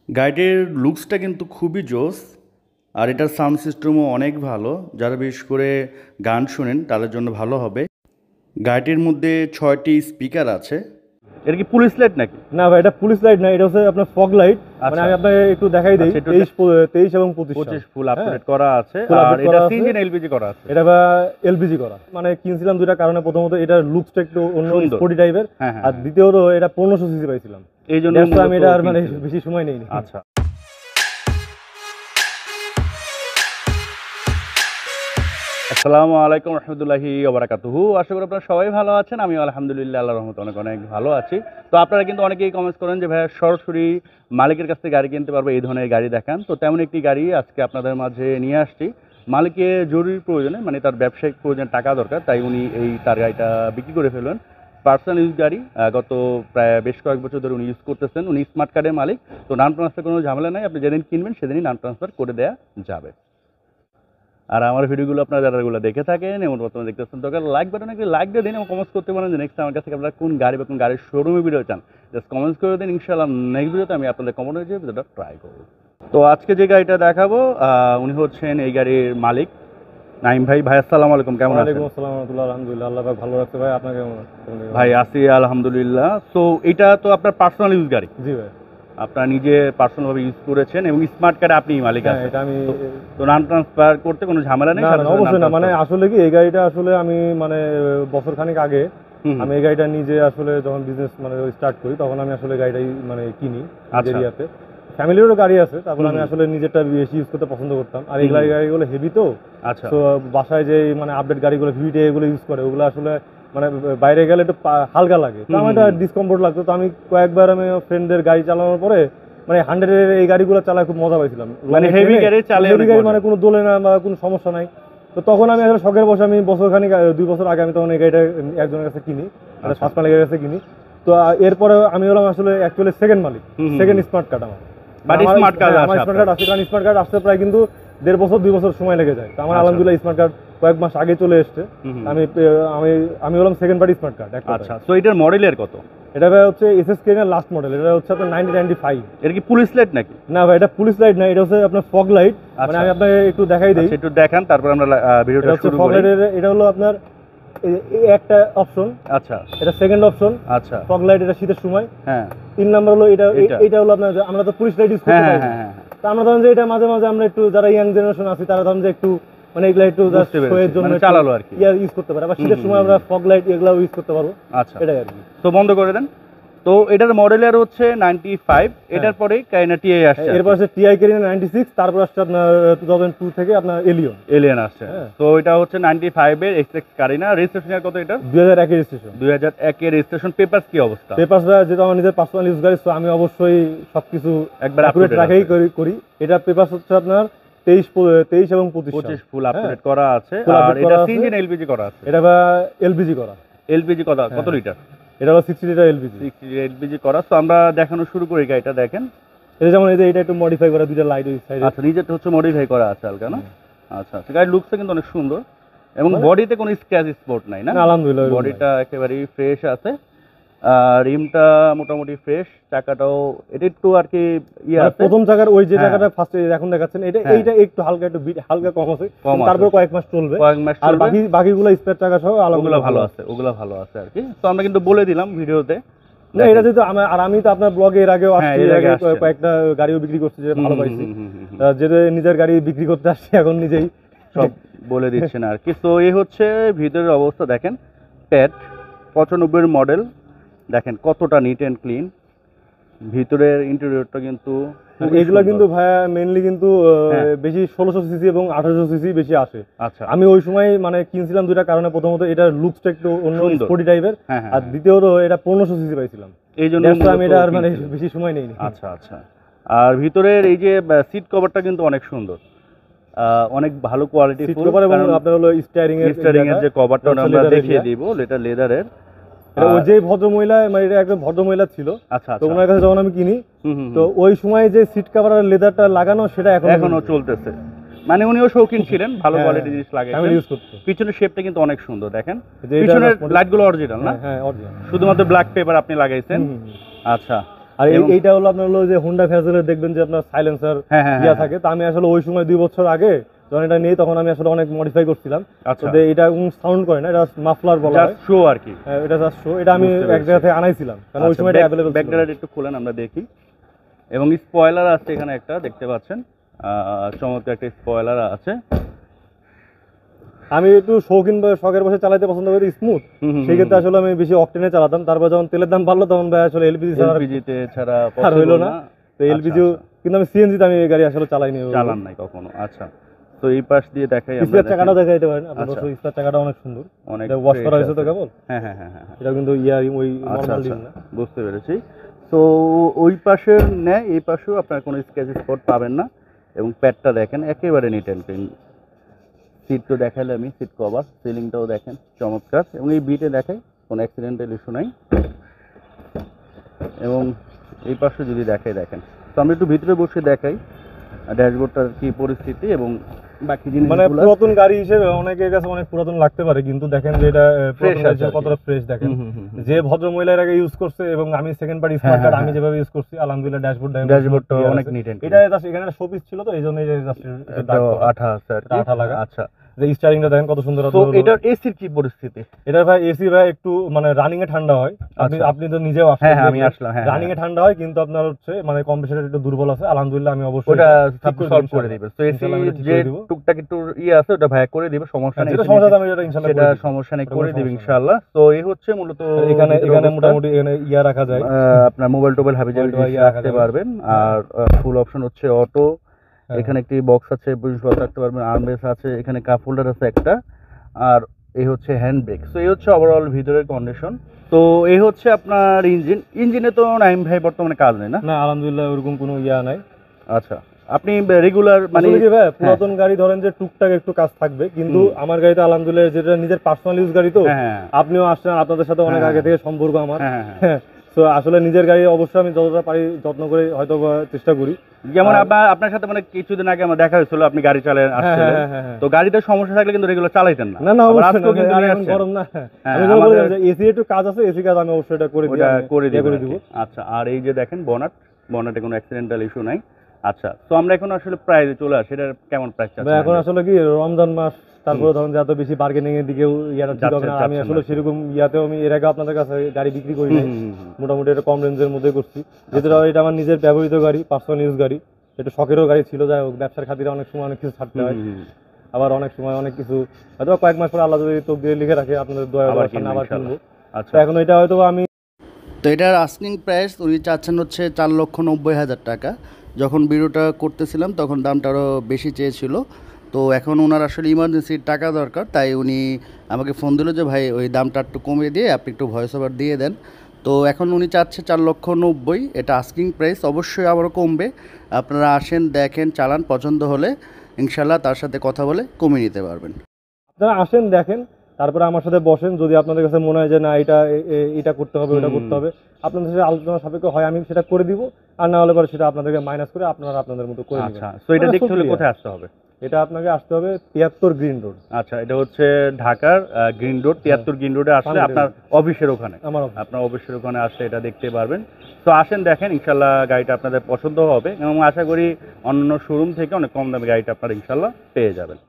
গাড়িটির লুকসটা কিন্তু খুবই জোস, আর এটার সাউন্ড সিস্টেমও অনেক ভালো। যারা বিশেষ করে গান শোনেন তাদের জন্য ভালো হবে। গাড়িটির মধ্যে 6টি স্পিকার আছে। এটা কি পুলিশ লাইট নাকি? না ভাই, এটা পুলিশ লাইট না, এটা হচ্ছে আপনার ফগ লাইট। মানে আমি আপনাকে একটু দেখাই দিই। 23 এবং 25 ফুল আপডেট করা আছে। আর এটা সিএনজি না এলপিজি করা আছে? এটা এলপিজি করা। মানে কিনছিলাম দুইটা কারণে, প্রথমত এটার লুকসটা একটু অন্য স্পোর্টি টাইপের, আর দ্বিতীয়ত এটা 1500 সিসি পাইছিলাম, এই জন্য আমি এটা আর মানে বেশি সময় নেইনি। আচ্ছা, আসসালামু আলাইকুম রহমতুল্লাহি ওয়া বারাকাতুহু। আশা করি আপনারা সবাই ভালো আছেন। আমি আলহামদুলিল্লাহ আল্লাহর রহমতে অনেক অনেক ভালো আছি। তো আপনারা কিন্তু অনেকেই কমেন্টস করেন যে ভাইয়া সরাসরি মালিকের কাছ থেকে গাড়ি কিনতে পারবো, এই ধরনের গাড়ি দেখান। তো তেমন একটি গাড়ি আজকে আপনাদের মাঝে নিয়ে আসছি। মালিকের জরুরি প্রয়োজনে, মানে তার ব্যবসায়িক প্রয়োজনে টাকা দরকার, তাই উনি তার গাড়িটা বিক্রি করে ফেলবেন। পার্সোনাল ইউজ গাড়ি, গত প্রায় বেশ কয়েক বছর ধরে উনি ইউজ করতেছেন। উনি স্মার্ট কার্ডের মালিক। তো নাম ট্রান্সফার কোনো ঝামেলা নাই, আপনি যেদিন কিনবেন সেদিনই নাম ট্রান্সফার করে দেওয়া যাবে। আর আমার ভিডিওগুলো আপনারা যারাগুলো দেখে থাকেন এবং বর্তমানে দেখতেছেন, দরকার লাইক বাটনে একটি লাইক দিয়ে দিন এবং কমেন্টস করতে পারেন যে নেক্সট আমার কাছে আপনারা কোন গাড়ি বা কোন গাড়ির শোরুমে ভিডিও চান, জাস্ট কমেন্টস করে দিন। ইনশাআল্লাহ নেক্সট ভিডিওতে আমি আপনাদের কমেন্ট হয়েছে ভিডিওটা ট্রাই করবো। তো আজকে যে গাড়িটা দেখাবো উনি হচ্ছেন এই গাড়ির মালিক নাইম ভাই। ভাই আসসালামু আলাইকুম, কেমন আছেন? ওয়ালাইকুম আসসালাম ওয়া রাহমাতুল্লাহ। আলহামদুলিল্লাহ, আল্লাহ পাক ভালো রাখছে। ভাই আপনার কেমন আছেন? ভাই আছি আলহামদুলিল্লাহ। তো এটা তো আপনার পার্সোনাল ইউজ গাড়ি? জি ভাই, আপনারা নিজে পার্সোনালভাবে ইউজ করেছেন এবং স্মার্ট কার্ডে আপনিই মালিক আছেন। এটা আমি তো নাম ট্রান্সফার করতে কোনো ঝামেলা নেই? না, অবশ্যই না। মানে আসলে কি, এই গাড়িটা আসলে আমি মানে বছর খানিক আগে আমি এই গাড়িটা নিজে আসলে যখন বিজনেস মানে স্টার্ট করি, তখন আমি আসলে গাড়িটাই মানে কিনি এরিয়াতে। ফ্যামিলিরও গাড়ি আছে, তারপর আমি আসলে নিজেরটা বেশি ইউজ করতে পছন্দ করতাম। আর এই গাড়িগুলো হেভি, তো আচ্ছা, তো বাসায় যে মানে আপডেট গাড়িগুলো ভিভিটি এগুলো ইউজ করে, ওগুলো আসলে মানে বাইরে গেলে একটু হালকা লাগে, তো আমার একটা ডিসকমফোর্ট লাগতো। তো আমি কয়েকবার আমি ফ্রেন্ডদের গাড়ি চালানোর পরে মানে 100-এর এই গাড়িগুলো চালায় খুব মজা পাইছিলাম। মানে হেভি গাড়ি মানে কোনো দোলে না বা কোনো সমস্যা নাই। তো তখন আমি আসলে শখের বসে আমি বছরখানিক 2 বছর আগে আমি তখন এই গাড়িটা একজনের কাছে কিনি, ফার্স্ট মালিকের কাছে কিনি। তো এরপরে আমি হলাম আসলে অ্যাকচুয়ালি সেকেন্ড মালিক, সেকেন্ড স্মার্ট কার্ড আমার। স্মার্ট কার্ড আছে, কারণ স্মার্ট কার্ড আসতে প্রায় কিন্তু 1.5 বছর 2 বছর সময় লেগে যায়। তো আমার আলহামদুলিল্লাহ স্মার্ট কার্ড কয়েক মাস আগে চলে এসছে। আমি আমি আমি হলাম সেকেন্ড পার্টি স্মার্ট কার্ড। আচ্ছা, তো এটার মডেলের কত? এটা ভাই হচ্ছে এসএস কেনের লাস্ট মডেল। এটা হচ্ছে আপনার 1995। এটা কি পুলিশ লাইট নাকি? না ভাই, এটা পুলিশ লাইট না, এটা হচ্ছে আপনার ফগ লাইট। মানে আমি আপনাকে একটু দেখাই দিই, একটু দেখান, তারপর আমরা ভিডিওটা শুরু করি। ফগ লাইটের এটা হলো আপনার একটা অপশন। আচ্ছা, এটা সেকেন্ড অপশন। আচ্ছা, ফগ লাইট এটা শীতের সময়। হ্যাঁ। 3 নাম্বার হলো এটা হলো আপনার, আমরা তো পুলিশ লাইট ইউজ করতে পারি। হ্যাঁ, তো আমরা ধরেন যে এটা মাঝে মাঝে আমরা একটু যারা ইয়াং জেনারেশন আছি, তারা ধরেন যে একটু মানে এগুলা একটু শোয়ের জন্য চালালো আর কি ইউজ করতে পারে। আবার শীতের সময় আমরা ফগ লাইট এগুলা ইউজ করতে পারবো। আচ্ছা, এটাই আর কি। তো বন্ধ করে দেন। তো এটার মডেলের হচ্ছে 95। এটার পরে কারিনা টিআই আসছে, এরপর আছে টিআই কারিনা 96, তারপর আসছে আপনার 2002 থেকে আপনার এলিয়ন আসছে। তো এটা হচ্ছে 95 এর এক্সএক্স কারিনা। রেজিস্ট্রেশন কত এটা? 2001 এর রেজিস্ট্রেশন। 2001 এর রেজিস্ট্রেশন। পেপারস কি অবস্থা? পেপারসটা যেটা আমার নিজের পার্সোনাল ইউজ গাড়ি, তো আমি অবশ্যই সবকিছু একবার আপডেট রাখাই করি। এটা পেপারস হচ্ছে আপনার 23 এবং 25 ফুল আপডেট করা আছে। আর এটা সিএনজি না এলপিজি করা আছে? এটা এলপিজি করা। এলপিজি কত লিটার? এটা হলো 60 লিটার এলপিজি। 60 লিটার এলপিজি করা। তো আমরা দেখানো শুরু করি গাড়িটা। দেখেন, এটা যেমন এটা একটু মডিফাই করা, দুইটা লাইট ওই সাইডে। আচ্ছা, নিজেরটা হচ্ছে মডিফাই করা আছে হালকা, না? আচ্ছা আচ্ছা, গাড়ির লুকসটা কিন্তু অনেক সুন্দর এবং বডিতে কোনো স্ক্র্যাচ স্পট নাই, না? আলহামদুলিল্লাহ, বডিটা একেবারেই ফ্রেশ আছে। রিমটা মোটামুটি ফ্রেশ। চাকাটাও এটা একটু আর কি প্রথম চাকার ওই যে চাকাটা ফার্স্ট এখন দেখাচ্ছেন, এইটা একটু হালকা কম আছে, তারপর কয়েক মাস চলবে। আর বাকিগুলো স্পেয়ার চাকা সহ ওগুলো ভালো আছে, ওগুলো ভালো আছে আর কি। তো আমরা কিন্তু বলে দিলাম ভিডিওতে। না, এটা যেহেতু আমি তো আপনার ব্লগে এর আগেও আসছি, কয়েকটা গাড়িও বিক্রি করছি, যে ভালো পাইছি। যেটা নিজের গাড়ি বিক্রি করতে আসছি, এখন নিজেই সব বলে দিচ্ছেন আর কি। তো এই হচ্ছে ভিতরের অবস্থা। দেখেন, প্যাড 95 মডেল, দেখেন কতটা নিট অ্যান্ড ক্লিন। ভিতরের ইন্টেরিয়রটা কিন্তু এগুলো কিন্তু ভাইয়া মেইনলি কিন্তু বেশি 1600 সিসি এবং 1800 সিসি বেশি আসে। আচ্ছা, আমি ওই সময় মানে কিনছিলাম দুইটা কারণে, প্রথমত এটার লুকসটা একটু অন্য স্পোর্টি টাইপের, আর দ্বিতীয়ত এটা 1500 সিসি পাইছিলাম, এই জন্য আমি এটা আর মানে বেশি সময় নেইনি। আচ্ছা আচ্ছা। আর ভিতরের এই যে সিট কভারটা কিন্তু অনেক সুন্দর, অনেক ভালো কোয়ালিটি ফুল। এবং আপনার হলো স্টিয়ারিং এর যে কভারটা আমরা দেখিয়ে দিব, এটা লেদারের। ওই যে ভদ্রমহিলা, মানে এটা একটা ভদ্রমহিলা ছিল। আচ্ছা, তো ওনার কাছে যখন আমি কিনি, তো ওই সময় যে সিট কভার আর লেদারটা লাগানো, সেটা এখনো চলতেছে। মানে উনিও শৌখিন ছিলেন, ভালো কোয়ালিটি জিনিস লাগাইছেন। পিছনের শেপটা কিন্তু অনেক সুন্দর। দেখেন, পিছনের লাইটগুলো অরিজিনাল, না? হ্যাঁ, অরিজিনাল। শুধুমাত্র ব্ল্যাক পেপার আপনি লাগাইছেন। আচ্ছা, আর এইটা হলো আপনার হলো যে হোন্ডা ফ্যাজেলের দেখবেন যে আপনার সাইলেন্সার ইয়া থাকে, তো আমি আসলে ওই সময় 2 বছর আগে যখন এটা নিয়ে তখন আমি আসলে অনেক মডিফাই করছিলাম। আচ্ছা, তো এটা সাউন্ড করে না, এটা মাফলার বলা হয়, জাস্ট শো আর কি। এটা জাস্ট শো। এটা আমি এক জায়গা থেকে আনাইছিলাম কারণ ওই সময় এটা अवेलेबल ছিল। ব্যাকডালার একটু খুলেন আমরা দেখি। এবং স্পয়লার আছে এখানে একটা, দেখতে পাচ্ছেন চমৎকার একটা স্পয়লার আছে। আমি একটু শৌখিন বা শখের বসে চালাতে পছন্দ করি স্মুথ, সেই ক্ষেত্রে আসলে আমি বেশি অকটেনে চালাতাম। তারপর যখন তেলের দাম বাড়লো তখন ভাই আসলে এলপিজিতে ছাড়া আর হইলো না, তো এলপিজি কিন্তু আমি সিএনজিতে আমি এই গাড়ি আসলে চালাইনি, চালান নাই কখনো। আচ্ছা, তো এই পাশ দিয়ে দেখাই আমরা, স্পেয়ার চাকাটা দেখাইতে পারেন আপনারা, স্পেয়ার চাকাটা অনেক সুন্দর, অনেক ওয়াশ করা হয়েছে তো কেবল। হ্যাঁ হ্যাঁ হ্যাঁ হ্যাঁ, এটা কিন্তু ওই নরমাল ডিম না। বুঝতে পেরেছি। তো ওই পাশের নেয় এই পাশেও আপনার কোনো স্কেচ স্পট পাবেন না। এবং প্যাডটা দেখেন একেবারে নিট অ্যান্ড ক্লিন। সিট তো দেখালে আমি, সিট কভার, সিলিংটাও দেখেন চমৎকার। এবং এই বিটে দেখাই কোনো অ্যাক্সিডেন্টাল ইস্যু নাই। এবং এই পাশে যদি দেখাই, দেখেন তো আমরা একটু ভিতরে বসে দেখাই ড্যাশবোর্ডটার কি পরিস্থিতি এবং বাকি জিনিস। মানে পুরাতন গাড়ি হিসেবে অনেকের কাছে অনেক পুরাতন লাগতে পারে, কিন্তু দেখেন যে এটা কতটা ফ্রেশ দেখেন। যে ভদ্র মহিলার আগে ইউজ করছে এবং আমি সেকেন্ড পার্টি স্মার্ট কার্ড আমি যেভাবে ইউজ করছি, আলহামদুলিল্লাহ ড্যাশবোর্ডটা অনেক নিট এন্ড এটা জাস্ট এখানে একটা শোপিস ছিল, তো এইজন্য এই জাস্ট আঠা আছে আর কি, আঠা লাগা। আচ্ছা, যে স্টারিংটা দেখেন কত সুন্দর। তো এটার এসির কি পরিস্থিতি? এটা ভাই এসি ভাই একটু মানে রানিং এ ঠান্ডা হয়, আপনি তো নিজেও আসলে। হ্যাঁ আমি আসলাম। হ্যাঁ, রানিং এ ঠান্ডা হয়, কিন্তু আপনার হচ্ছে মানে কম্প্রেসার একটু দুর্বল আছে। আলহামদুলিল্লাহ আমি অবশ্যই ওটা সলভ করে দিবে। তো এসি যে টুকটাক একটু আছে ওটা ভাই করে দিবে, সমস্যা নেই। এটা সমস্যা আমি এটা ইনশাআল্লাহ সেটা সমস্যা নেই, করে দিবে ইনশাআল্লাহ। তো এই হচ্ছে মূলত এখানে মোটামুটি এখানে রাখা যায়, আপনার মোবাইল টোবাইল হাবিজাবি রাখতে পারবেন। আর ফুল অপশন হচ্ছে অটো। এখানে একটি বক্স আছে, জিনিসপত্র রাখতে পারবেন, আর্মরেস্ট আছে, এখানে কাপ হোল্ডার আছে একটা, আর এই হচ্ছে হ্যান্ড ব্রেক। সো এই হচ্ছে ওভারঅল ভিতরের কন্ডিশন। তো এই হচ্ছে আপনার ইঞ্জিনে তো নাইম ভাই বর্তমানে কাজ নেই না? না আলহামদুলিল্লাহ ওরকম কোনো নাই। আচ্ছা, আপনি রেগুলার মানে পুরাতন গাড়ি ধরেন যে টুকটাক একটু কাজ থাকবে, কিন্তু আমার গাড়িতে আলহামদুলিল্লাহ যেটা নিজের পার্সোনাল ইউজ গাড়ি, তো আপনিও আসছেন, আপনাদের সাথে অনেক আগে থেকে সম্পর্ক আমার। তো আসলে নিজের গাড়ি অবশ্যই আমি যতটা পারি যত্ন করে হয়তো চেষ্টা করি। যেমন আপনার সাথে মানে কিছুদিন আগে আমার দেখা হয়েছিল, আপনি গাড়ি চালান আসছিলেন, তো গাড়িতে সমস্যা থাকলে কিন্তু রেগুলার চালাইতেন না। না অবশ্যই কিন্তু গরম না, আমি বলবো যে এসি একটু কাজ আছে, এসি কাজ আমি অবশ্যই এটা করে দিব। আচ্ছা, আর এই যে দেখেন বনেটে কোনো অ্যাক্সিডেন্টাল ইস্যু নাই। আচ্ছা, তো আমরা এখন আসলে প্রাইসে চলে আসি, এটার কেমন প্রাইস আছে? এখন আসলে কি রমজান মাস, তারপরে ধরুন যে এত বেশি বার্গেনিং এর দিকেও ঠিক হবে না। আমি আসলে সেরকম ইয়াতেও আমি এর আগে আপনাদের কাছে গাড়ি বিক্রি করি নাই, মোটামুটি এটা কম রেঞ্জের মধ্যে করছি। যেহেতু এটা আমার নিজের ব্যবহৃত গাড়ি, পার্সোনাল ইউজ গাড়ি, একটু শখেরও গাড়ি ছিল, যাই হোক ব্যবসার খাতিরে অনেক সময় অনেক কিছু ছাড়তে হয়, আবার অনেক সময় অনেক কিছু হয়তো কয়েক মাস পরে আল্লাহ যদি তকদিরে লিখে রাখে আপনাদের দয়া আবার কিনবো। আচ্ছা, এখন এটা হয়তো আমি, তো এটার আস্কিং প্রাইস উনি চাচ্ছেন হচ্ছে 4,90,000 টাকা। যখন ভিডিওটা করতেছিলাম তখন দামটা আরও বেশি চেয়েছিল। তো এখন ওনার আসলে ইমার্জেন্সির টাকা দরকার, তাই উনি আমাকে ফোন দিল যে ভাই ওই দামটা একটু কমিয়ে দিয়ে আপনি একটু ভয়েস ওভার দিয়ে দেন। তো এখন উনি চাচ্ছে 4,90,000, এটা আস্কিং প্রাইস। অবশ্যই আবারও কমবে, আপনারা আসেন, দেখেন, চালান, পছন্দ হলে ইনশাল্লাহ তার সাথে কথা বলে কমিয়ে নিতে পারবেন। আপনারা আসেন, দেখেন, তারপরে আমার সাথে বসেন। যদি আপনাদের কাছে মনে হয় যে না এটা করতে হবে, ওটা করতে হবে, আপনাদের সাথে আলোচনা সাপেক্ষে হয় আমি সেটা করে দিব, আর না হলে পরে সেটা আপনাদেরকে মাইনাস করে আপনারা আপনাদের মতো করে নেবেন। আচ্ছা, তো এটা দেখতে হলে কোথায় আসতে হবে? এটা আপনাকে আসতে হবে 73 গ্রিন রোড। আচ্ছা, এটা হচ্ছে ঢাকার গ্রিন রোড, 73 গ্রিন রোডে আসলে আপনার অফিসের ওখানে, আপনার অফিসের ওখানে আসলে এটা দেখতে পারবেন। তো আসেন, দেখেন, ইনশাল্লাহ গাড়িটা আপনাদের পছন্দ হবে এবং আশা করি অন্য শোরুম থেকে অনেক কম দামে গাড়িটা আপনারা ইনশাল্লাহ পেয়ে যাবেন।